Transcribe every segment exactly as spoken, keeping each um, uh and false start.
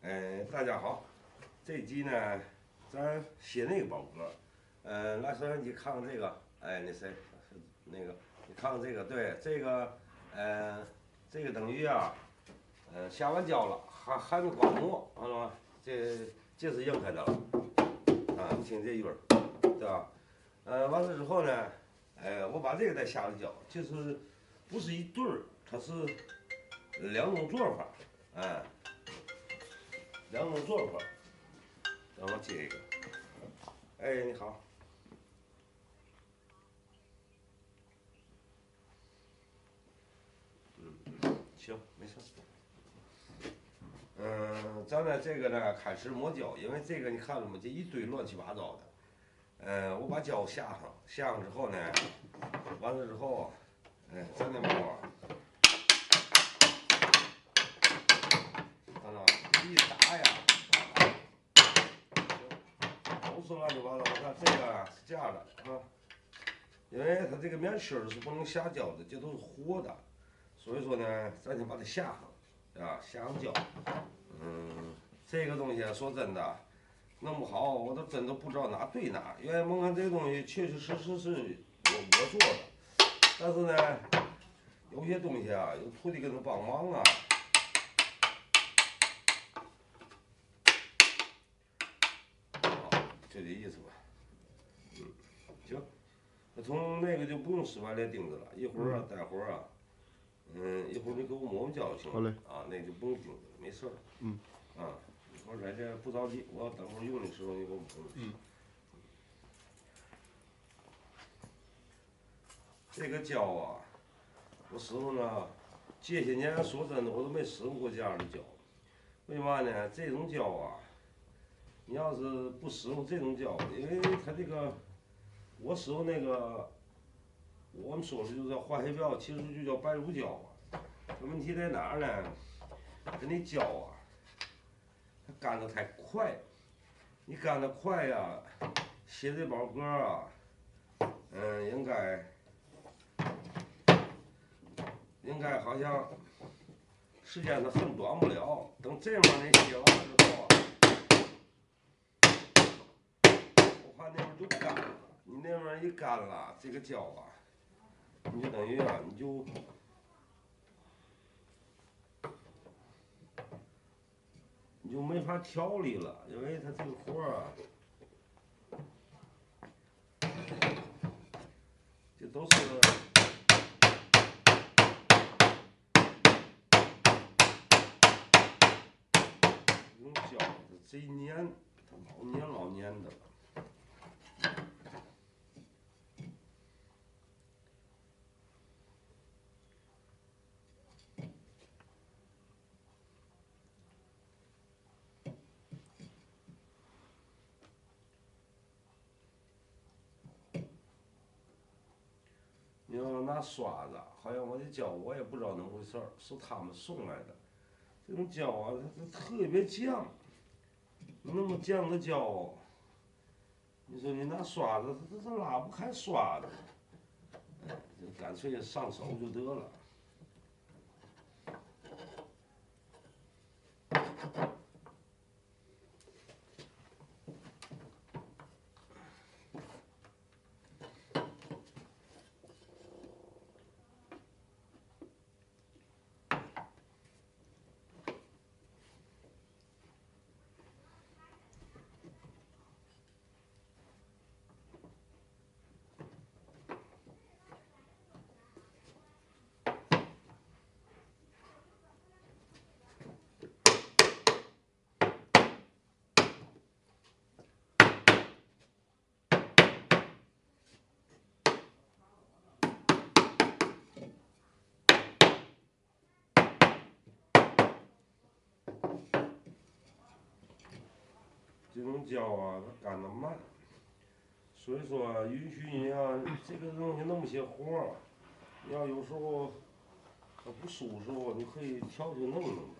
呃，大家好，这集呢，咱写那个宝歌，呃，拿摄像机看看这个，哎，那谁，那个，你看看这个，对，这个，呃，这个等于啊，呃，下完胶了，还还没刮膜，完了吗？这这是硬开的了，啊，你听这音儿，对吧？呃，完了之后呢，哎，我把这个再下了胶，就是不是一对儿，它是两种做法，哎。两种做法，让我接一个。哎，你好。嗯，行，没事。嗯，咱呢这个呢开始磨胶，因为这个你看了吗？这一堆乱七八糟的。嗯，我把胶下上，下上之后呢，完了之后，哎，咱得磨。看到一打呀，都是乱七八糟。我看这个是这样的啊，因为它这个面芯是不能下胶的，这都是活的。所以说呢，咱先把它下上，啊，下上胶。嗯，这个东西说真的，弄不好我都真都不知道哪对哪。因为蒙看这个东西确确实实是我我做的，但是呢，有些东西啊，有徒弟跟他帮忙啊。好，就这意思吧。嗯，行，那从那个就不用使外链钉子了，一会儿啊，待会儿啊。嗯，一会儿你给我磨磨胶就行了。 好嘞。 啊，那就不用钉子了，没事儿。 嗯。 啊，一会儿在这不着急，我等会儿用的时候你给我磨。 嗯。 这个胶啊，我师傅呢，这些年说真的，我都没使用过这样的胶。为嘛呢？这种胶啊，你要是不使用这种胶，因为它这个，我使用那个，我们说的就叫化学标，其实就叫白乳胶啊。问题在哪儿呢？它那胶啊，它干的太快，你干的快呀，写这宝歌啊，嗯，应该。应该好像时间它很短不了，等这面你写完之后啊，我怕那边就干了。你那边一干了，这个胶啊，你就等于啊，你就你就没法调理了，因为它这个活儿啊，这都是。用胶的贼粘，它老粘老粘的了。你要拿刷子，好像我这胶我也不知道怎么回事儿，是他们送来的。这种胶啊，它它特别犟，那么犟的胶，你说你拿刷子，它它它拉不开刷子，哎，就干脆上手就得了。这种胶啊，它干得慢，所以说允许你啊，这个东西那么些活儿，你要有时候它不舒服，你可以调调弄弄的。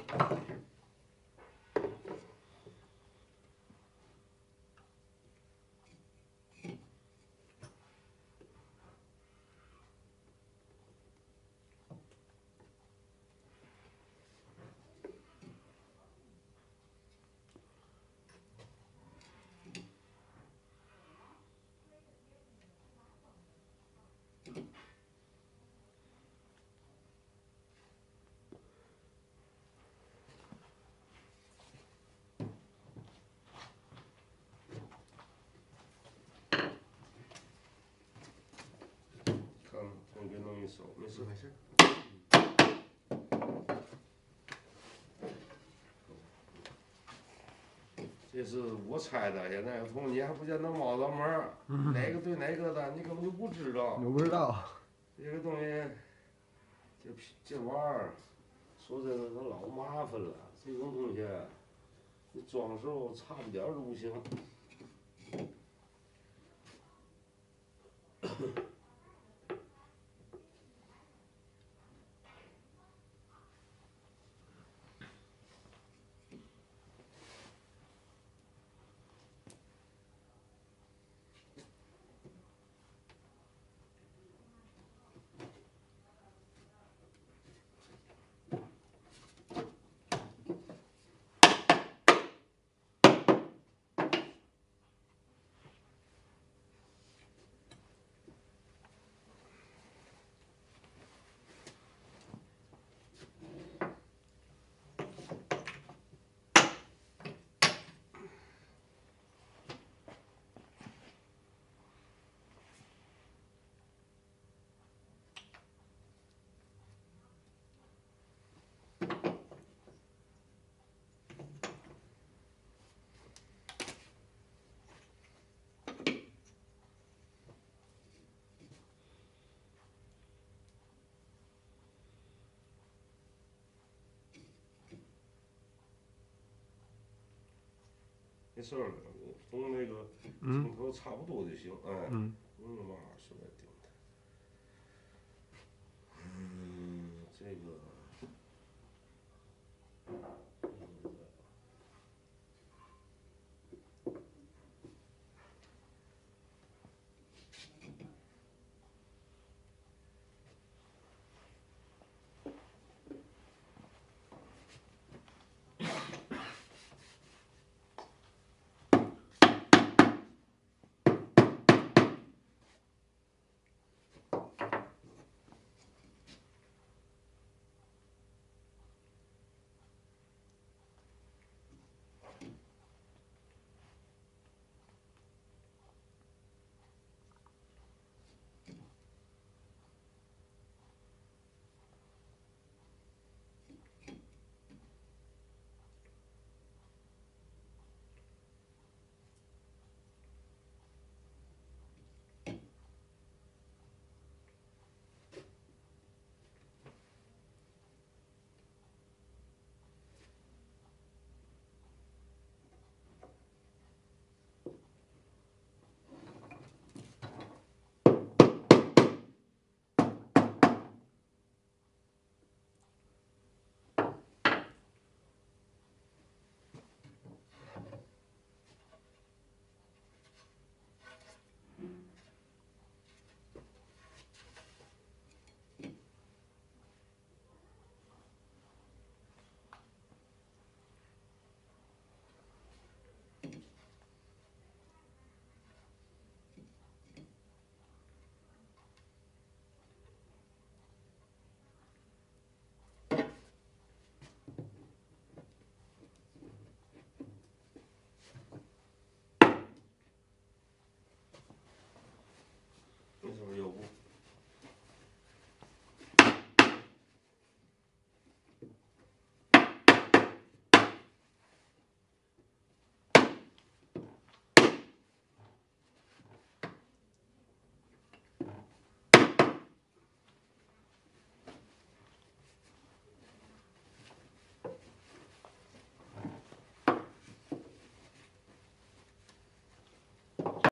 我给弄一手，没事没事。 这是我猜的，现在从你还不见能摸着门儿， 嗯、 哪个对哪个的，你根本就不知道。 我不知道。 这个东西，这这玩意儿，说真的，它老麻烦了。这种东西，你装手差一点儿都不行。没事儿，从那个镜头差不多就行，哎， 嗯， 嗯，往上是来顶。